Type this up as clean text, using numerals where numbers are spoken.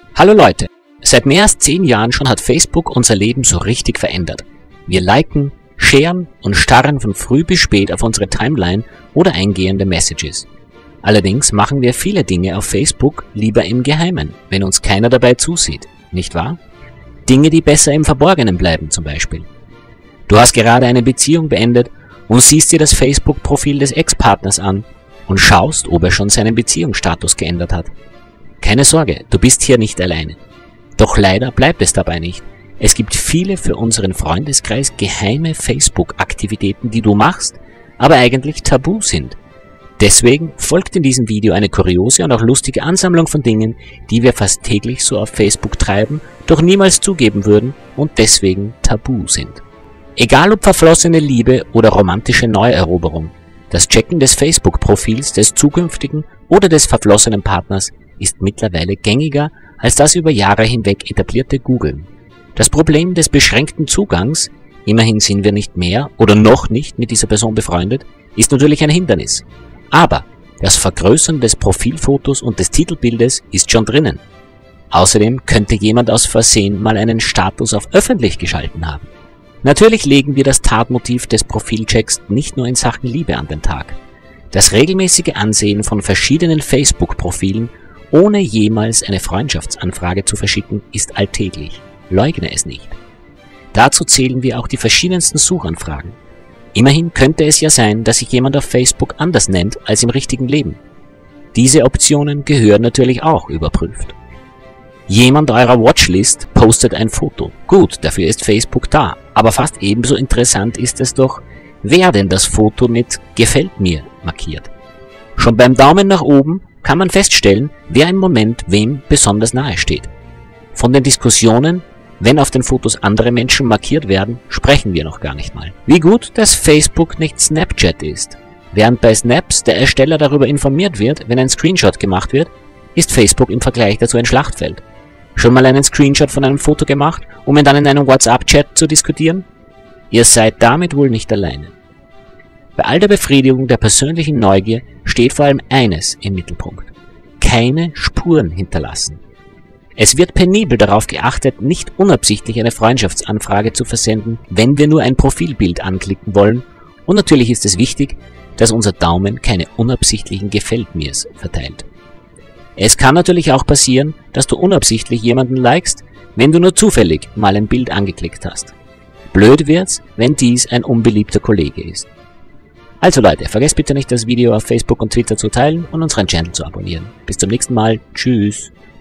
Hallo Leute, seit mehr als 10 Jahren schon hat Facebook unser Leben so richtig verändert. Wir liken, sharen und starren von früh bis spät auf unsere Timeline oder eingehende Messages. Allerdings machen wir viele Dinge auf Facebook lieber im Geheimen, wenn uns keiner dabei zusieht, nicht wahr? Dinge, die besser im Verborgenen bleiben zum Beispiel. Du hast gerade eine Beziehung beendet und siehst dir das Facebook-Profil des Ex-Partners an und schaust, ob er schon seinen Beziehungsstatus geändert hat. Keine Sorge, du bist hier nicht alleine. Doch leider bleibt es dabei nicht. Es gibt viele für unseren Freundeskreis geheime Facebook-Aktivitäten, die du machst, aber eigentlich tabu sind. Deswegen folgt in diesem Video eine kuriose und auch lustige Ansammlung von Dingen, die wir fast täglich so auf Facebook treiben, doch niemals zugeben würden und deswegen tabu sind. Egal ob verflossene Liebe oder romantische Neueroberung, das Checken des Facebook-Profils des zukünftigen oder des verflossenen Partners ist mittlerweile gängiger als das über Jahre hinweg etablierte Googlen. Das Problem des beschränkten Zugangs, immerhin sind wir nicht mehr oder noch nicht mit dieser Person befreundet, ist natürlich ein Hindernis. Aber das Vergrößern des Profilfotos und des Titelbildes ist schon drinnen. Außerdem könnte jemand aus Versehen mal einen Status auf öffentlich geschalten haben. Natürlich legen wir das Tatmotiv des Profilchecks nicht nur in Sachen Liebe an den Tag. Das regelmäßige Ansehen von verschiedenen Facebook-Profilen, ohne jemals eine Freundschaftsanfrage zu verschicken, ist alltäglich. Leugne es nicht. Dazu zählen wir auch die verschiedensten Suchanfragen. Immerhin könnte es ja sein, dass sich jemand auf Facebook anders nennt als im richtigen Leben. Diese Optionen gehören natürlich auch überprüft. Jemand eurer Watchlist postet ein Foto. Gut, dafür ist Facebook da. Aber fast ebenso interessant ist es doch, wer denn das Foto mit "Gefällt mir" markiert. Schon beim Daumen nach oben kann man feststellen, wer im Moment wem besonders nahe steht. Von den Diskussionen, wenn auf den Fotos andere Menschen markiert werden, sprechen wir noch gar nicht mal. Wie gut, dass Facebook nicht Snapchat ist. Während bei Snaps der Ersteller darüber informiert wird, wenn ein Screenshot gemacht wird, ist Facebook im Vergleich dazu ein Schlachtfeld. Schon mal einen Screenshot von einem Foto gemacht, um ihn dann in einem WhatsApp-Chat zu diskutieren? Ihr seid damit wohl nicht alleine. Bei all der Befriedigung der persönlichen Neugier steht vor allem eines im Mittelpunkt: keine Spuren hinterlassen. Es wird penibel darauf geachtet, nicht unabsichtlich eine Freundschaftsanfrage zu versenden, wenn wir nur ein Profilbild anklicken wollen, und natürlich ist es wichtig, dass unser Daumen keine unabsichtlichen Gefällt mir's verteilt. Es kann natürlich auch passieren, dass du unabsichtlich jemanden likest, wenn du nur zufällig mal ein Bild angeklickt hast. Blöd wird's, wenn dies ein unbeliebter Kollege ist. Also Leute, vergesst bitte nicht, das Video auf Facebook und Twitter zu teilen und unseren Channel zu abonnieren. Bis zum nächsten Mal. Tschüss.